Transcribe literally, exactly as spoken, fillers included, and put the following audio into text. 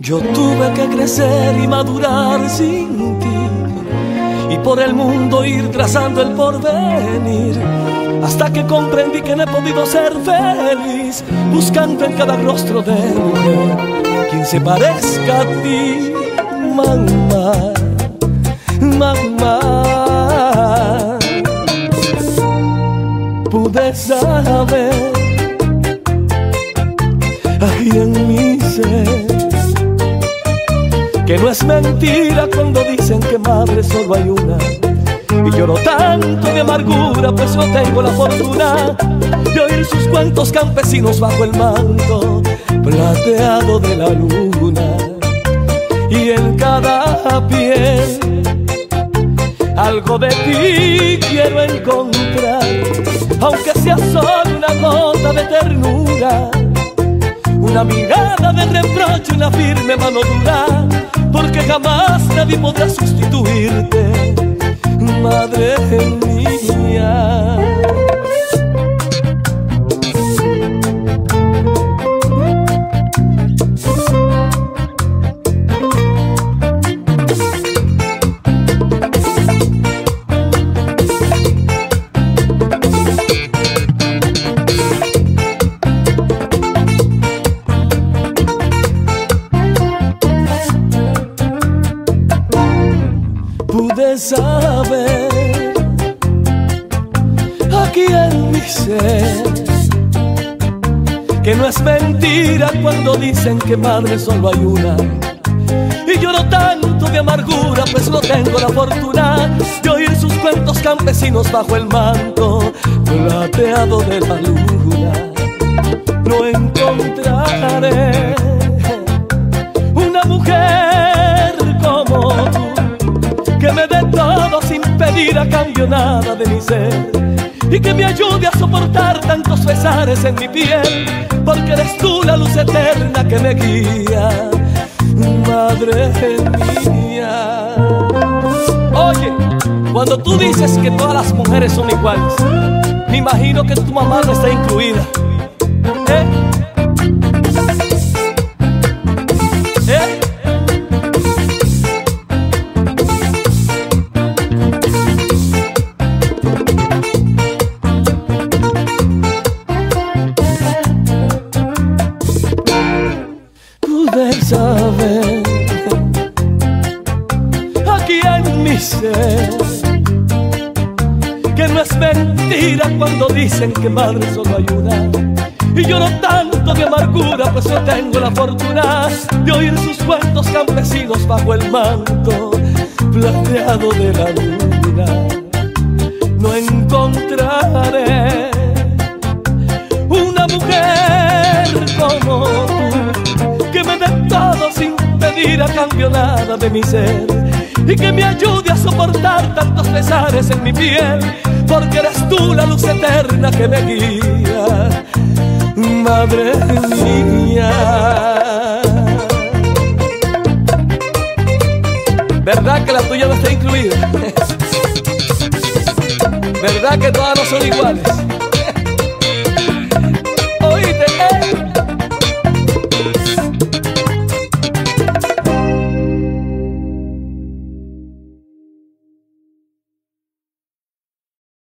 Yo tuve que crecer y madurar sin ti, y por el mundo ir trazando el porvenir, hasta que comprendí que no he podido ser feliz, buscando en cada rostro de mujer quien se parezca a ti, mamá, mamá. Pude saber aquí en mi ser que no es mentira cuando dicen que madre solo hay una. Y lloro tanto de amargura, pues no tengo la fortuna de oír sus cuentos campesinos bajo el manto plateado de la luna. Y en cada piel algo de ti quiero encontrar, aunque sea solo una gota de ternura, una mirada de reproche, una firme mano dura, porque jamás nadie podrá sustituirte, madre mía. Pude saber aquí en mi ser que no es mentira cuando dicen que madre solo hay una. Y lloro tanto de amargura, pues no tengo la fortuna de oír sus cuentos campesinos bajo el manto plateado de la luna. No encontraré una mujer como tú, que me dé todo sin pedir a cambio nada de mi ser, y que me ayude a soportar tantos pesares en mi piel, porque eres tú la luz eterna que me guía, madre mía. Oye, cuando tú dices que todas las mujeres son iguales, me imagino que tu mamá no está incluida, ¿eh? ¿Eh? Pude saber aquí en mi ser que no es mentira cuando dicen que madre solo hay una. Y lloro tanto de amargura, pues no tengo la fortuna de oír sus cuentos campesinos bajo el manto plateado de la luna. No encontraré una mujer como tú, que me dé todo sin pedir a cambio nada de mi ser, y que me ayude a soportar tantos pesares en mi piel, porque eres tú la luz eterna que me guía, madre mía. ¿Verdad que la tuya no está incluida? ¿Verdad que todas no son iguales?